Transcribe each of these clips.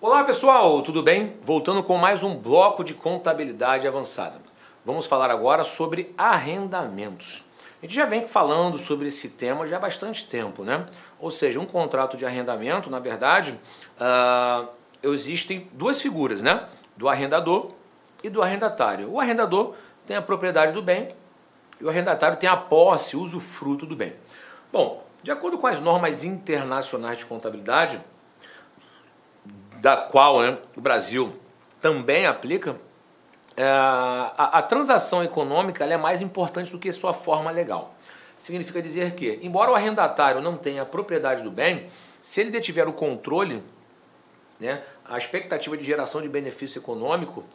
Olá pessoal, tudo bem? Voltando com mais um bloco de contabilidade avançada. Vamos falar agora sobre arrendamentos. A gente já vem falando sobre esse tema já há bastante tempo, né? Ou seja, um contrato de arrendamento, na verdade, existem duas figuras, né? Do arrendador e do arrendatário. O arrendador tem a propriedade do bem e o arrendatário tem a posse, usufruto do bem. Bom, de acordo com as normas internacionais de contabilidade, da qual o Brasil também aplica, a transação econômica ela é mais importante do que sua forma legal. Significa dizer que, embora o arrendatário não tenha a propriedade do bem, se ele detiver o controle, né, a expectativa de geração de benefício econômico,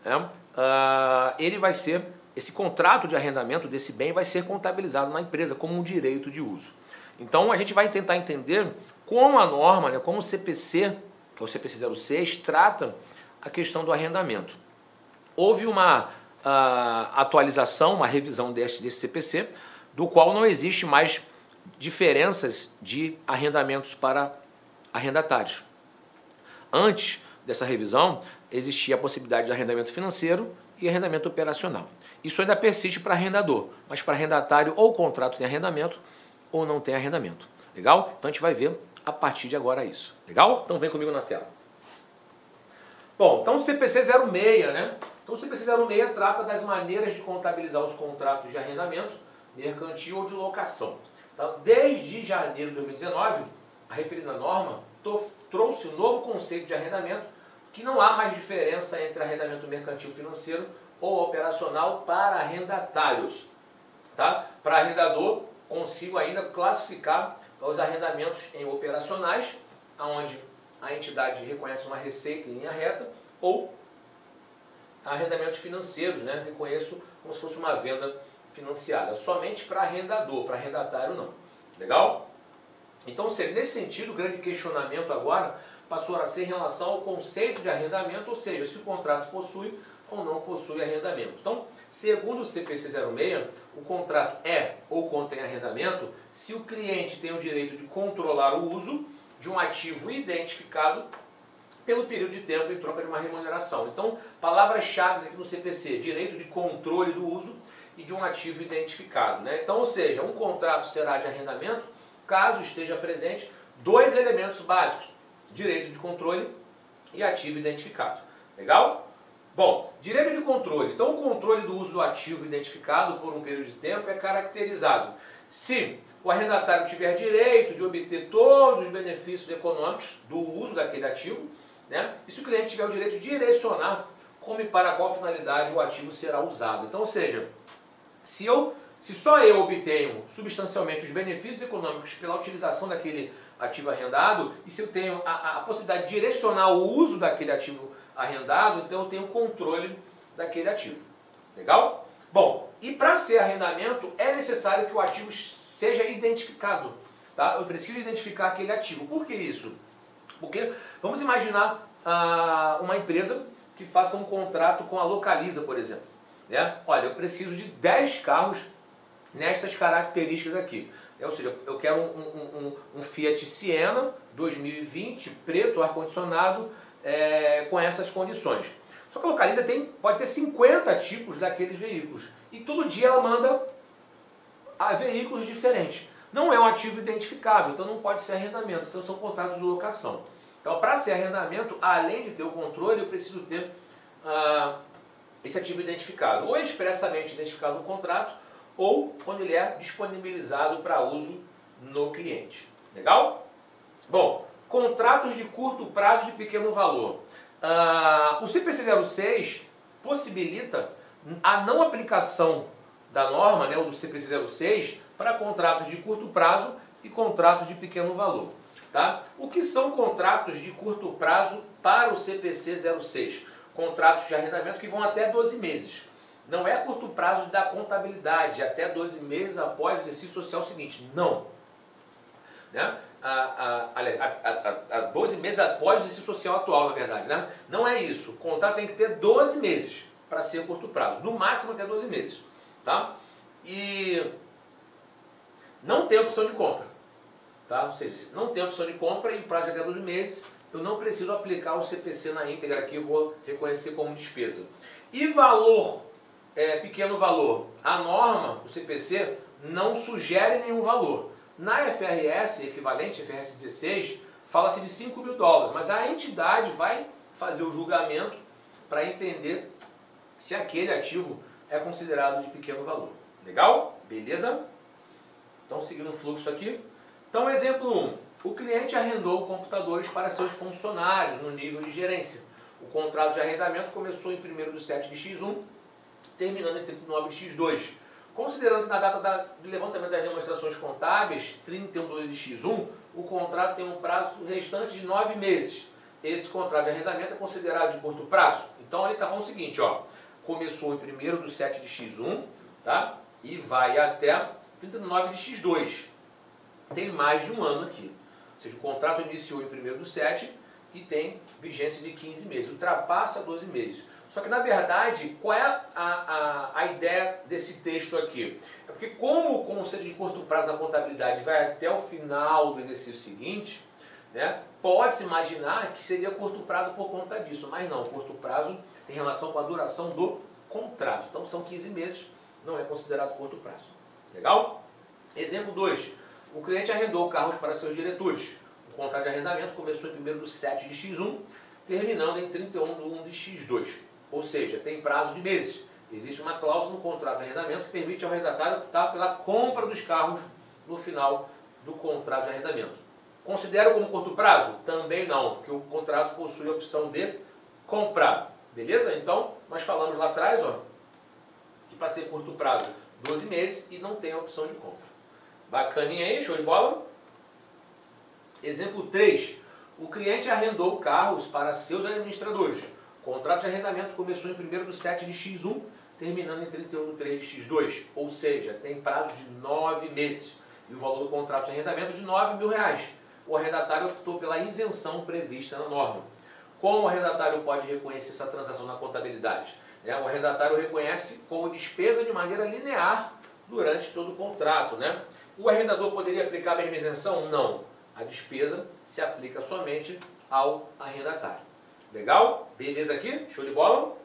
ele vai ser, esse contrato de arrendamento desse bem vai ser contabilizado na empresa como um direito de uso. Então a gente vai tentar entender como a norma, né, como o CPC, que é o CPC 06, trata a questão do arrendamento. Houve uma atualização, uma revisão desse CPC, do qual não existe mais diferenças de arrendamentos para arrendatários. Antes dessa revisão, existia a possibilidade de arrendamento financeiro e arrendamento operacional. Isso ainda persiste para arrendador, mas para arrendatário ou o contrato tem arrendamento ou não tem arrendamento. Legal? Então a gente vai ver a partir de agora isso. Legal? Então vem comigo na tela. Bom, então o CPC 06, né? Então o CPC 06 trata das maneiras de contabilizar os contratos de arrendamento, mercantil ou de locação. Então, desde janeiro de 2019, a referida norma trouxe um novo conceito de arrendamento, que não há mais diferença entre arrendamento mercantil financeiro ou operacional para arrendatários. Tá? Para arrendador, consigo ainda classificar os arrendamentos em operacionais, onde a entidade reconhece uma receita em linha reta, ou arrendamentos financeiros, né? Reconheço como se fosse uma venda financiada, somente para arrendador, para arrendatário não. Legal? Então, nesse sentido, o grande questionamento agora passou a ser em relação ao conceito de arrendamento, ou seja, se o contrato possui ou não possui arrendamento. Então, segundo o CPC 06, o contrato é ou contém arrendamento se o cliente tem o direito de controlar o uso de um ativo identificado pelo período de tempo em troca de uma remuneração. Então, palavras-chave aqui no CPC, direito de controle do uso e de um ativo identificado, né? Então, ou seja, um contrato será de arrendamento caso esteja presente dois elementos básicos, direito de controle e ativo identificado. Legal? Bom, direito de controle. Então, o controle do uso do ativo identificado por um período de tempo é caracterizado se o arrendatário tiver direito de obter todos os benefícios econômicos do uso daquele ativo, né? E se o cliente tiver o direito de direcionar como e para qual finalidade o ativo será usado. Então, ou seja, se só eu obtenho substancialmente os benefícios econômicos pela utilização daquele ativo arrendado, e se eu tenho a possibilidade de direcionar o uso daquele ativo arrendado, então eu tenho controle daquele ativo. Legal? Bom, e para ser arrendamento é necessário que o ativo seja identificado. Tá? Eu preciso identificar aquele ativo. Por que isso? Porque vamos imaginar uma empresa que faça um contrato com a Localiza, por exemplo. Né? Olha, eu preciso de 10 carros nestas características aqui. Ou seja, eu quero um Fiat Siena 2020, preto, ar-condicionado, com essas condições. Só que a Localiza pode ter 50 tipos daqueles veículos. E todo dia ela manda veículos diferentes. Não é um ativo identificável, então não pode ser arrendamento. Então são contratos de locação. Então, para ser arrendamento, além de ter o controle, eu preciso ter esse ativo identificado. Ou expressamente identificado no contrato, ou quando ele é disponibilizado para uso no cliente. Legal? Bom, contratos de curto prazo e de pequeno valor. O CPC 06 possibilita a não aplicação da norma, né, ou do CPC 06, para contratos de curto prazo e contratos de pequeno valor. Tá? O que são contratos de curto prazo para o CPC 06? Contratos de arrendamento que vão até 12 meses. Não é curto prazo da contabilidade, até 12 meses após o exercício social seguinte. Não. Né? 12 meses após o exercício social atual, na verdade. Né? Não é isso. O contrato tem que ter 12 meses para ser curto prazo. No máximo até 12 meses. Tá? E não tem opção de compra. Tá? Ou seja, não tem opção de compra e prazo de até 12 meses, eu não preciso aplicar o CPC na íntegra aqui, eu vou reconhecer como despesa. E valor, pequeno valor, a norma, o CPC, não sugere nenhum valor. Na FRS, equivalente, FRS 16, fala-se de 5 mil dólares, mas a entidade vai fazer o julgamento para entender se aquele ativo é considerado de pequeno valor. Legal? Beleza? Então, seguindo o fluxo aqui. Então, exemplo 1. O cliente arrendou computadores para seus funcionários no nível de gerência. O contrato de arrendamento começou em 1º de 7 de X1, terminando em 39 de X2. Considerando que na data do levantamento das demonstrações contábeis, 31 de X1, o contrato tem um prazo restante de 9 meses. Esse contrato de arrendamento é considerado de curto prazo. Então, ele está falando o seguinte, ó, começou em 1º de 7 de X1, tá? E vai até 39 de X2. Tem mais de um ano aqui. Ou seja, o contrato iniciou em 1º do 7 e tem vigência de 15 meses. Ultrapassa 12 meses. Só que, na verdade, qual é a ideia desse texto aqui? É porque como o conceito de curto prazo na contabilidade vai até o final do exercício seguinte, né, pode-se imaginar que seria curto prazo por conta disso. Mas não, curto prazo tem relação com a duração do contrato. Então, são 15 meses, não é considerado curto prazo. Legal? Exemplo 2. O cliente arrendou carros para seus diretores. O contrato de arrendamento começou em 1º de 7 de X1, terminando em 31 de 1 de X2. Ou seja, tem prazo de meses. Existe uma cláusula no contrato de arrendamento que permite ao arrendatário optar pela compra dos carros no final do contrato de arrendamento. Considera como curto prazo? Também não, porque o contrato possui a opção de comprar. Beleza? Então, nós falamos lá atrás, ó, que para ser curto prazo, 12 meses e não tem a opção de compra. Bacaninha aí, show de bola? Exemplo 3. O cliente arrendou carros para seus administradores. O contrato de arrendamento começou em 1º de 7 de X1, terminando em 31 de 3 de X2. Ou seja, tem prazo de 9 meses. E o valor do contrato de arrendamento é de R$ 9.000. O arrendatário optou pela isenção prevista na norma. Como o arrendatário pode reconhecer essa transação na contabilidade? O arrendatário reconhece como despesa de maneira linear durante todo o contrato. O arrendador poderia aplicar a mesma isenção? Não. A despesa se aplica somente ao arrendatário. Legal? Beleza aqui? Show de bola?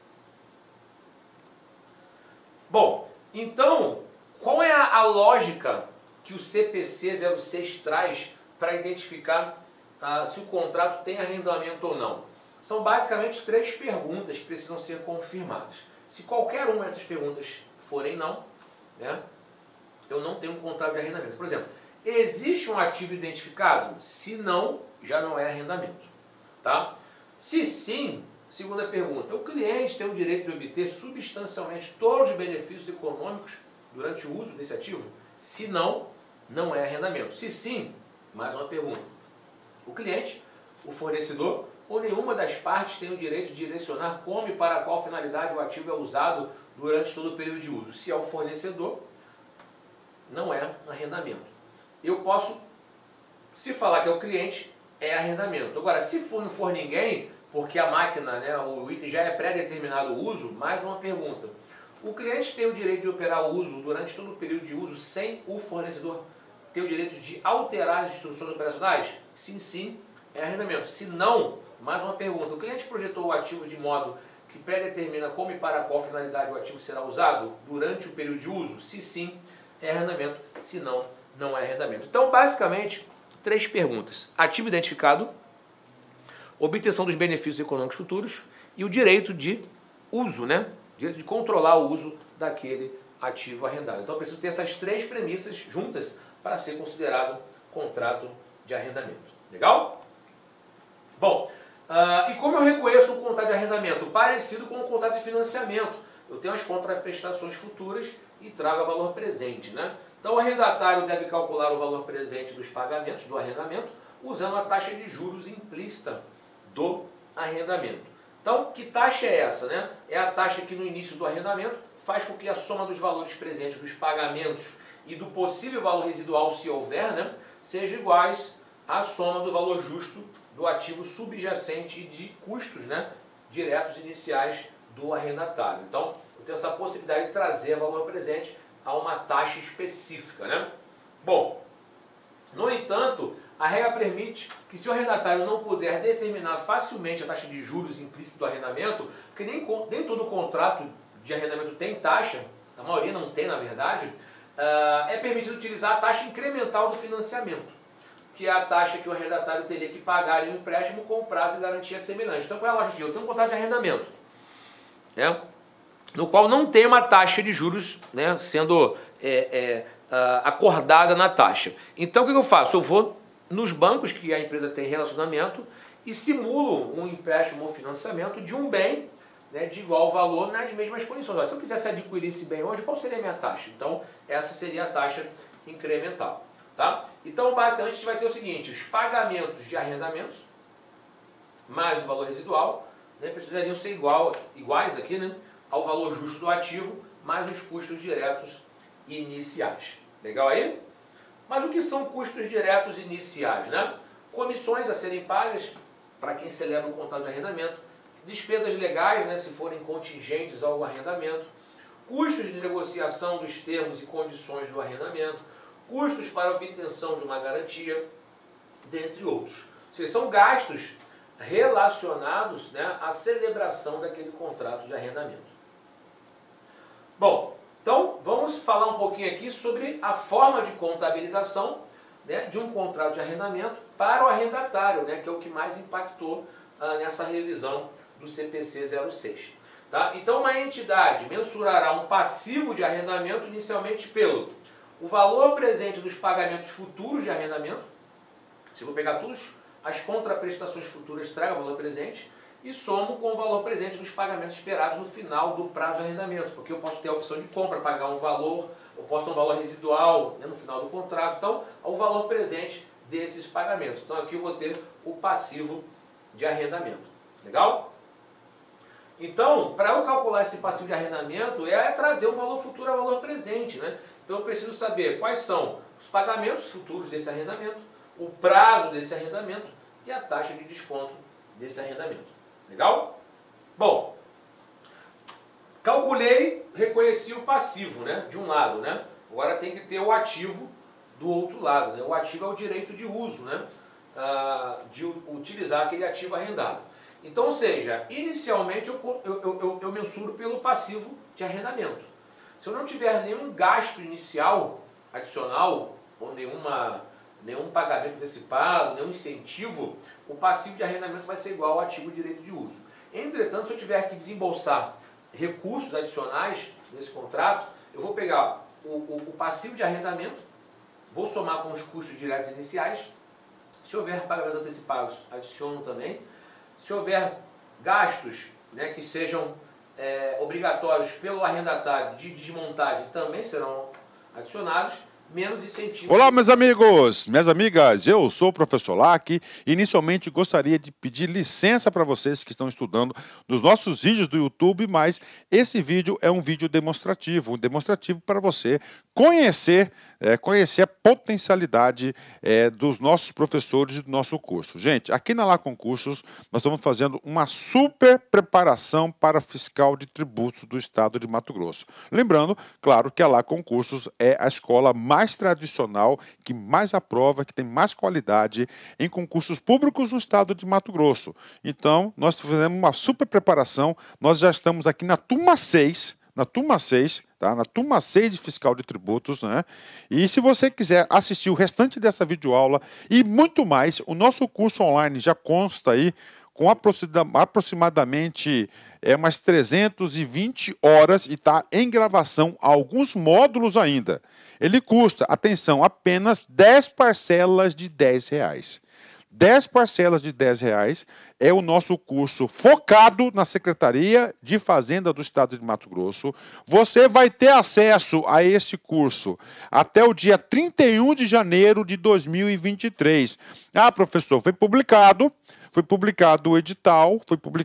Bom, então, qual é a lógica que o CPC 06 traz para identificar se o contrato tem arrendamento ou não? São basicamente 3 perguntas que precisam ser confirmadas. Se qualquer uma dessas perguntas forem não, eu não tenho um contrato de arrendamento. Por exemplo, existe um ativo identificado? Se não, já não é arrendamento. Tá? Se sim, segunda pergunta, o cliente tem o direito de obter substancialmente todos os benefícios econômicos durante o uso desse ativo? Se não, não é arrendamento. Se sim, mais uma pergunta, o cliente, o fornecedor ou nenhuma das partes tem o direito de direcionar como e para qual finalidade o ativo é usado durante todo o período de uso? Se é o fornecedor, não é arrendamento. Eu posso, se falar que é o cliente, é arrendamento. Agora, se não for ninguém, porque a máquina, o item já é pré-determinado o uso, mais uma pergunta. O cliente tem o direito de operar o uso durante todo o período de uso sem o fornecedor ter o direito de alterar as instruções operacionais? Sim, é arrendamento. Se não, mais uma pergunta. O cliente projetou o ativo de modo que pré-determina como e para qual finalidade o ativo será usado durante o período de uso? Se sim, é arrendamento. Se não, não é arrendamento. Então, basicamente, 3 perguntas. Ativo identificado, obtenção dos benefícios econômicos futuros e o direito de uso, direito de controlar o uso daquele ativo arrendado. Então, eu preciso ter essas 3 premissas juntas para ser considerado contrato de arrendamento. Legal? Bom, e como eu reconheço o contrato de arrendamento? Parecido com o contrato de financiamento. Eu tenho as contraprestações futuras e trago a valor presente. Então, o arrendatário deve calcular o valor presente dos pagamentos do arrendamento usando a taxa de juros implícita do arrendamento. Então, que taxa é essa? É a taxa que no início do arrendamento faz com que a soma dos valores presentes dos pagamentos e do possível valor residual, se houver, seja iguais à soma do valor justo do ativo subjacente e de custos diretos iniciais do arrendatário. Então, eu tenho essa possibilidade de trazer valor presente a uma taxa específica. Bom, no entanto, A regra permite que, se o arrendatário não puder determinar facilmente a taxa de juros implícita do arrendamento, porque nem todo contrato de arrendamento tem taxa, a maioria não tem, na verdade, é permitido utilizar a taxa incremental do financiamento, que é a taxa que o arrendatário teria que pagar em um empréstimo com prazo de garantia semelhante. Então, qual é a lógica aqui? Eu tenho um contrato de arrendamento, né, no qual não tem uma taxa de juros, né, sendo acordada na taxa. Então, o que eu faço? Eu vou nos bancos que a empresa tem relacionamento e simulo um empréstimo ou financiamento de um bem, né, de igual valor nas mesmas condições. Se eu quisesse adquirir esse bem hoje, qual seria a minha taxa? Então, essa seria a taxa incremental. Tá? Então, basicamente, a gente vai ter o seguinte: os pagamentos de arrendamentos mais o valor residual, né, precisariam ser iguais aqui, né, ao valor justo do ativo mais os custos diretos iniciais. Legal aí? Mas o que são custos diretos iniciais, né? Comissões a serem pagas para quem celebra um contrato de arrendamento, despesas legais, né, se forem contingentes ao arrendamento, custos de negociação dos termos e condições do arrendamento, custos para a obtenção de uma garantia, dentre outros. Ou seja, são gastos relacionados, né, à celebração daquele contrato de arrendamento. Bom, então vamos falar um pouquinho aqui sobre a forma de contabilização, né, de um contrato de arrendamento para o arrendatário, né, que é o que mais impactou nessa revisão do CPC 06. Tá? Então, uma entidade mensurará um passivo de arrendamento inicialmente pelo o valor presente dos pagamentos futuros de arrendamento. Se eu vou pegar todas as contraprestações futuras, traga o valor presente e somo com o valor presente dos pagamentos esperados no final do prazo de arrendamento, porque eu posso ter a opção de compra, pagar um valor, eu posso ter um valor residual, né, no final do contrato. Então, o valor presente desses pagamentos. Então, aqui eu vou ter o passivo de arrendamento. Legal? Então, para eu calcular esse passivo de arrendamento, é trazer o valor futuro ao valor presente, né? Então, eu preciso saber quais são os pagamentos futuros desse arrendamento, o prazo desse arrendamento e a taxa de desconto desse arrendamento. Legal? Bom, calculei, reconheci o passivo, né, de um lado, né? Agora tem que ter o ativo do outro lado, né? O ativo é o direito de uso, né, de utilizar aquele ativo arrendado. Então, ou seja, inicialmente eu mensuro pelo passivo de arrendamento. Se eu não tiver nenhum gasto inicial adicional, ou nenhum pagamento antecipado, nenhum incentivo, o passivo de arrendamento vai ser igual ao ativo de direito de uso. Entretanto, se eu tiver que desembolsar recursos adicionais nesse contrato, eu vou pegar o passivo de arrendamento, vou somar com os custos diretos iniciais. Se houver pagamentos antecipados, adiciono também. Se houver gastos, né, que sejam obrigatórios pelo arrendatário de desmontagem, também serão adicionados, menos incentivo. Olá, meus amigos, minhas amigas, eu sou o professor Lac. Inicialmente gostaria de pedir licença para vocês que estão estudando nos nossos vídeos do YouTube, mas esse vídeo é um vídeo demonstrativo, para você conhecer a potencialidade dos nossos professores e do nosso curso. Gente, aqui na Lacon Cursos, nós estamos fazendo uma super preparação para fiscal de tributos do estado de Mato Grosso. Lembrando, claro, que a Lacon Cursos é a escola mais tradicional, que mais aprova, que tem mais qualidade em concursos públicos no estado de Mato Grosso. Então, nós fizemos uma super preparação, nós já estamos aqui na turma 6, tá? Na turma 6 de fiscal de tributos, né? E se você quiser assistir o restante dessa videoaula e muito mais, o nosso curso online já consta aí com aproximadamente umas 320 horas e está em gravação alguns módulos ainda. Ele custa, atenção, apenas 10 parcelas de R$10. 10 parcelas de R$10 é o nosso curso focado na Secretaria de Fazenda do Estado de Mato Grosso. Você vai ter acesso a esse curso até o dia 31 de janeiro de 2023. Ah, professor, foi publicado o edital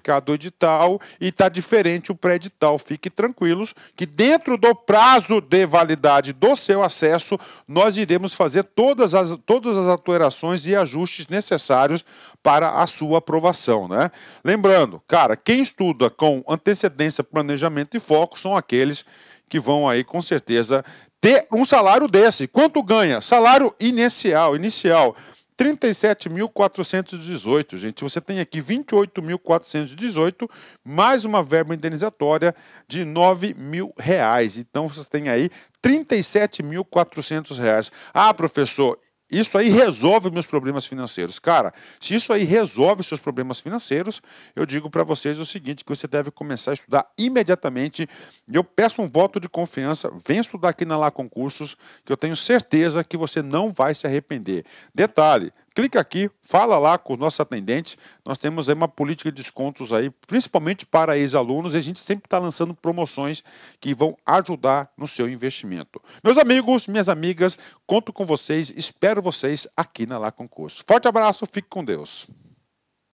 e está diferente o pré-edital. Fique tranquilos que dentro do prazo de validade do seu acesso, nós iremos fazer todas as alterações e ajustes necessários para a sua aprovação, né? Lembrando, cara, quem estuda com antecedência, planejamento e foco são aqueles que vão aí, com certeza, ter um salário desse. Quanto ganha? Salário inicial, 37.418, gente. Você tem aqui 28.418, mais uma verba indenizatória de R$ 9.000. Então, você tem aí R$ 37.400. Ah, professor, isso aí resolve meus problemas financeiros. Cara, se isso aí resolve seus problemas financeiros, eu digo para vocês o seguinte, que você deve começar a estudar imediatamente. Eu peço um voto de confiança, venha estudar aqui na Lá Concursos, que eu tenho certeza que você não vai se arrepender. Detalhe, clica aqui, fala lá com os nossos atendentes, nós temos aí uma política de descontos aí, principalmente para ex-alunos, e a gente sempre está lançando promoções que vão ajudar no seu investimento. Meus amigos, minhas amigas, conto com vocês, espero vocês aqui na Lá Concursos. Forte abraço, fique com Deus.